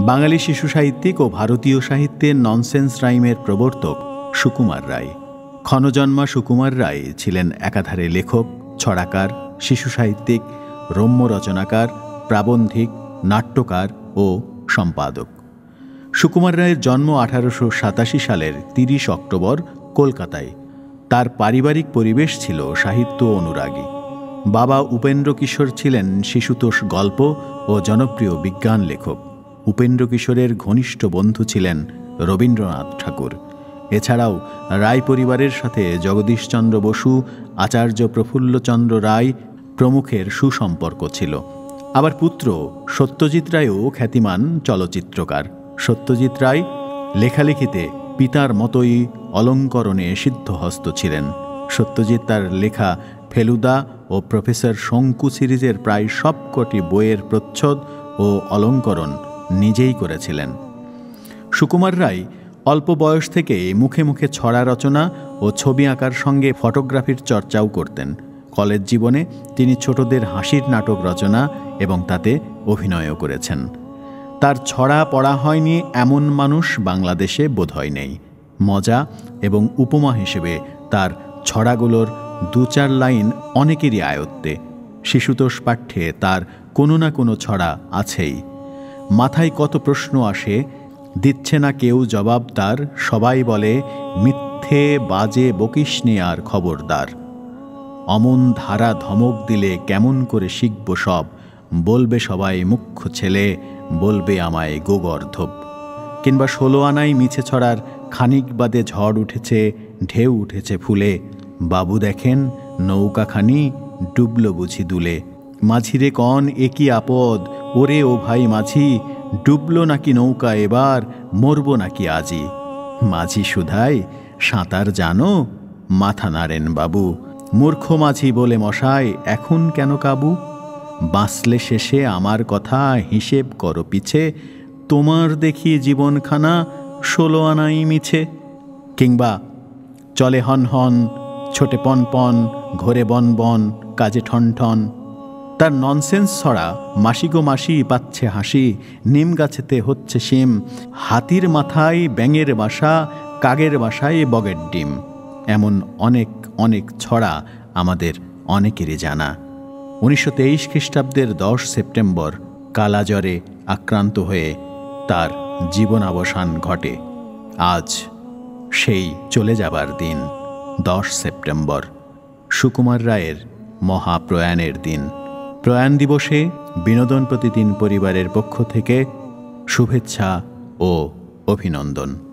বাঙালি শিশু সাহিত্যিক ও ভারতীয় সাহিত্যের ননসেন্স রাইমের প্রবর্তক সুকুমার রায়। ক্ষণজন্মা সুকুমার রায় ছিলেন একাধারে লেখক, ছড়াকার, শিশু সাহিত্যিক, রম্য রচনাকার, প্রাবন্ধিক, নাট্যকার ও সম্পাদক। সুকুমার রায়ের জন্ম 1887 সালের 30 অক্টোবর কলকাতায়। তার পারিবারিক পরিবেশ ছিল সাহিত্য অনুরাগী। বাবা উপেন্দ্র কিশোর ছিলেন শিশুতোষ গল্প ও জনপ্রিয় বিজ্ঞান লেখক। উপেন্দ্র কিশোরের ঘনিষ্ঠ বন্ধু ছিলেন রবীন্দ্রনাথ ঠাকুর। এছাড়াও রায় পরিবারের সাথে জগদীশচন্দ্র বসু, আচার্য প্রফুল্লচন্দ্র রায় প্রমুখের সুসম্পর্ক ছিল। আবার পুত্র সত্যজিৎ রায়ও খ্যাতিমান চলচ্চিত্রকার। সত্যজিৎ রায় লেখালেখিতে পিতার মতোই অলঙ্করণে সিদ্ধহস্ত ছিলেন। সত্যজিৎ তার লেখা ফেলুদা ও প্রফেসর শঙ্কু সিরিজের প্রায় সবকটি বইয়ের প্রচ্ছদ ও অলঙ্করণ নিজেই করেছিলেন। সুকুমার রায় অল্প বয়স থেকে মুখে মুখে ছড়া রচনা ও ছবি আঁকার সঙ্গে ফটোগ্রাফির চর্চাও করতেন। কলেজ জীবনে তিনি ছোটদের হাসির নাটক রচনা এবং তাতে অভিনয়ও করেছেন। তার ছড়া পড়া হয়নি এমন মানুষ বাংলাদেশে বোধহয় নেই। মজা এবং উপমা হিসেবে তার ছড়াগুলোর 2-4 লাইন অনেকেরই আয়ত্তে। শিশুতোষ পাঠ্যে তার কোনো না কোনো ছড়া আছেই। মাথায় কত প্রশ্ন আসে, দিচ্ছে না কেউ জবাব তার, সবাই বলে মিথ্যে বাজে বকিসনি আর খবরদার। অমন ধারা ধমক দিলে কেমন করে শিখব সব, বলবে সবাই মুখ্য ছেলে, বলবে আমায় গোগর্ধব। কিংবা 16 আনায় মিছে ছড়ার খানিক বাদে ঝড় উঠেছে, ঢেউ উঠেছে ফুলে, বাবু দেখেন নৌকাখানি ডুবল বুঝি দুলে। মাঝিরে কন একই আপদ, ওরে ও ভাই মাঝি, ডুবল নাকি নৌকা এবার, মরব নাকি আজি। মাঝি শুধায় সাঁতার জানো, মাথা নাড়েন বাবু, মূর্খ মাঝি বলে মশাই এখন কেন কাবু। বাঁচলে শেষে আমার কথা হিসেব করো পিছে, তোমার দেখি জীবনখানা 16 আনাই মিছে। কিংবা চলে হন হন, ছোটে পন পন, ঘোরে বন বন, কাজে ঠন ঠন। তার ননসেন্স ছড়া মাসি গো মাসি পাচ্ছে হাসি, নিম গাছেতে হচ্ছে শিম, হাতির মাথায় ব্যাঙের বাসা, কাগের বাসায় বগের ডিম। এমন অনেক অনেক ছড়া আমাদের অনেকেরই জানা। 1923 খ্রিস্টাব্দের 10 সেপ্টেম্বর কালাজ্বরে আক্রান্ত হয়ে তার জীবনাবসান ঘটে। আজ সেই চলে যাবার দিন 10 সেপ্টেম্বর, সুকুমার রায়ের মহাপ্রয়াণের দিন। প্রয়াণ দিবসে বিনোদন প্রতিদিন পরিবারের পক্ষ থেকে শুভেচ্ছা ও অভিনন্দন।